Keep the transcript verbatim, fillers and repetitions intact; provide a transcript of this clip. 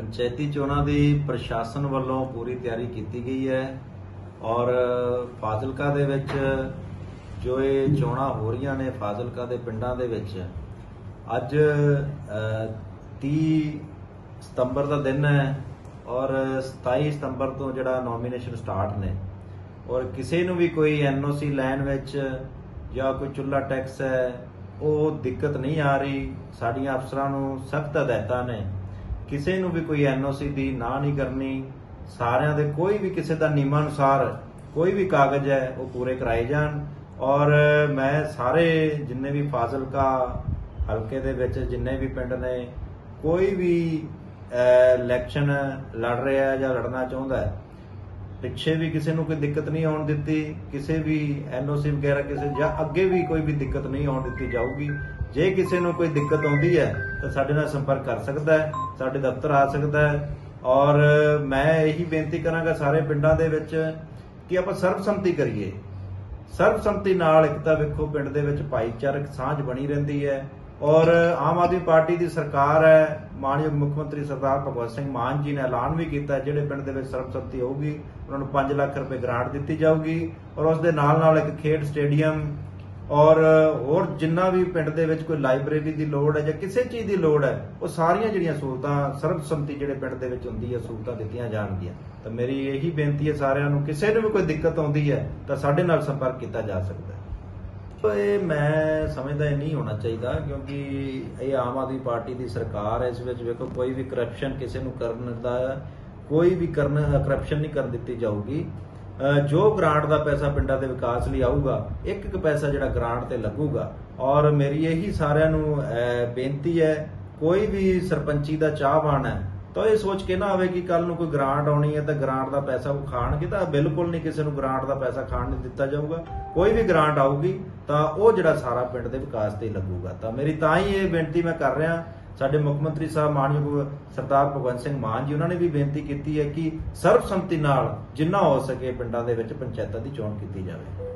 पंचायती चोणां दी प्रशासन वालों पूरी तैयारी की गई है और फाजिलका दे विच जो ये चोणां हो रही ने फाजिलका दे पिंडां दे विच अज तीह सितंबर का दिन है और सताई सितंबर तो जिहड़ा नॉमीनेशन स्टार्ट ने और किसी नूं भी कोई एन ओ सी लैन विच या कोई चुल्हा टैक्स है वो दिक्कत नहीं आ रही। साडियां अफसरां नूं सख्त हदायतां ने किसी नूं भी कोई एन ओ सी दी ना नहीं करनी। सारियां दे कोई भी किसी का नियमानुसार कोई भी कागज है वो पूरे कराए जान। और मैं सारे जिन्ने भी फाजिलका हल्के दे विच जिन्ने भी पिंड ने कोई भी इलैक्शन लड़ रहा है या लड़ना चाहता है पिछे भी किसी को कोई दिक्कत नहीं आने दिती, किसी भी एन ओ सी वगैरह किसी या अगे भी कोई भी दिक्कत नहीं आने दी जाऊगी। जे किसी को कोई दिक्कत आती है तो साडे नाल संपर्क कर सकता है, साडे दफ्तर आ सकता है। और मैं यही बेनती करांगा सारे पिंडां दे विच कि आपां सर्बसम्मति करिए। सर्बसम्मति नाल एक तां वेखो पिंड दे विच भाईचारक सांझ बनी रहिंदी है और आम आदमी पार्टी की सरकार है। मानयोग मुख्यमंत्री सरदार भगवंत सिंह मान जी ने ऐलान भी किया जिहड़े पिंड दे विच सर्बसम्मति होगी उन्होंने पांच लाख रुपए ग्रांट दी जाऊगी और उस दे नाल नाल एक खेड स्टेडियम और होर जिन्ना भी पिंड दे विच कोई लाइब्रेरी की लोड़ है या किसी चीज़ की लोड़ है वो सारियां जिहड़ियां सहूलतां सर्बसम्मति जिहड़े पिंड दे विच हुंदी है सहूलतां दित्तियां जाणगियां। तो मेरी यही बेनती है सारियां नूं किसी नूं भी कोई दिक्कत आउंदी है तो साडे नाल संपर्क किया जा सकता है। तो ये मैं समझदा ये नहीं होना चाहिए क्योंकि ये आम आदमी पार्टी की सरकार है। इस विच वेखो कोई भी करप्शन किसी नूं करन दा कोई भी करन करप्शन नहीं कर दी जाऊगी। जो ग्रांट का पैसा पिंडां दे विकास लई आऊगा एक एक पैसा जिहड़ा ग्रांट ते लगूगा। और मेरी यही सारियां नूं बेनती है कोई भी सरपंची का चाहवान है तो ये सोच के ना आवे कि कल नूं कोई ग्रांट आउणी है तो ग्रांट का पैसा वो खाणगे, तो बिल्कुल नहीं किसी नूं ग्रांट का पैसा खाण नहीं दिता जाऊगा। कोई भी ग्रांट आऊगी तो वो जिहड़ा सारा पिंड दे विकास ते लगूगा। तो मेरी तां ही ये बेनती मैं कर रहा साडे मुख मंत्री साहब मानयोग सरदार भगवंत सिंह मान जी उन्होंने भी बेनती की है कि सर्बसम्मति नाल जिन्ना हो सके पिंडां दे विच पंचायतां दी चोण कीती जावे।